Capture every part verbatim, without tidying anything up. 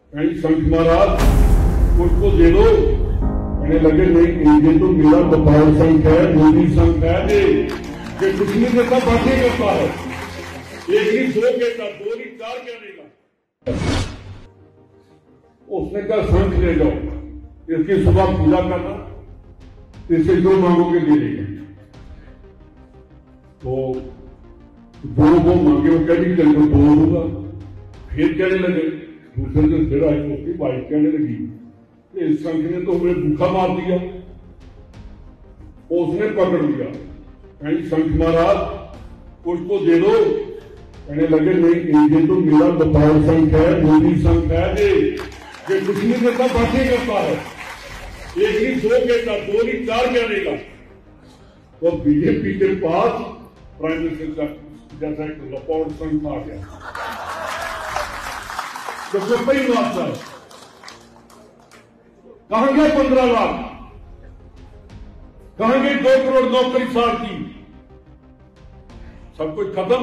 कहीं संत महाराज उसको दे दो। कहने लगे नहीं, ये तो मेरा गोपाल संघ है, मोदी संघ है, ये कुछ नहीं देता, बातें करता है। एक ही दो कहता, दो नहीं चार क्या देगा। उसने कहा संघ ले जाओ, इसकी सुबह पूजा करना, इससे जो मांगोगे दे देगा। तो दो वो मांगे, वो कहने तेरे को दो होगा। फिर कहने लगे, दूसरे दिन फिर आई, उसकी वाइफ कहने लगी इस संघ ने तो हमें भूखा मार दिया। उसने पकड़ लिया, कहीं संघ महाराज उसको दे दो। कहने लगे नहीं, ये तो मेरा गोपाल संघ है, मोदी संघ है, ये कुछ नहीं देता, बातें करता है। एक ही दो कहता, दो नहीं चार क्या देगा। तो बीजेपी के पास प्राइम मिनिस्टर जैसा एक गोपाल संघ आ गया, तो रुपये मारता है। कहां गए पंद्रह लाख, कहां गई दो करोड़ नौकरी साल की, सब कुछ खत्म।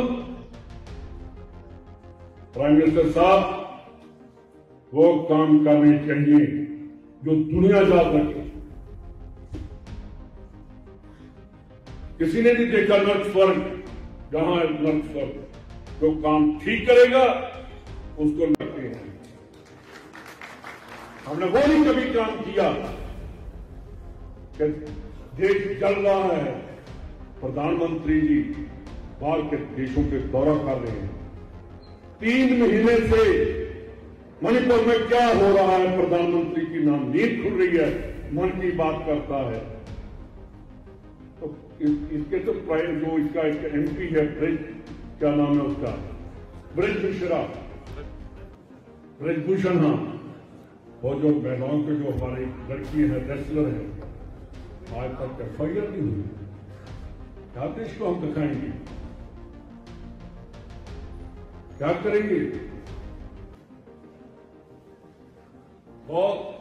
प्राइम मिनिस्टर साहब वो काम करने चाहिए जो दुनिया याद रखे। किसी ने नहीं देखा नर्क स्वर्ग, जहां नर्क स्वर्ग, जो काम ठीक करेगा उसको लगते हैं। हमने वो नहीं कभी काम किया कि देश चल रहा है, प्रधानमंत्री जी बाहर के देशों के दौरा कर रहे हैं। तीन महीने से मणिपुर में क्या हो रहा है, प्रधानमंत्री की नाम नींद खुल रही है, मन की बात करता है। तो इस, इसके तो प्राइम जो इसका एक एमपी है, ब्रिज क्या नाम है उसका, ब्रिज मिश्रा, ब्रिजभूषण, हाँ, वो जो महिलाओं के जो हमारी लड़की है, रेसलर है, आज तक एफ आई आर नहीं हुई। क्या देश को हम दिखाएंगे, क्या करेंगे? बहुत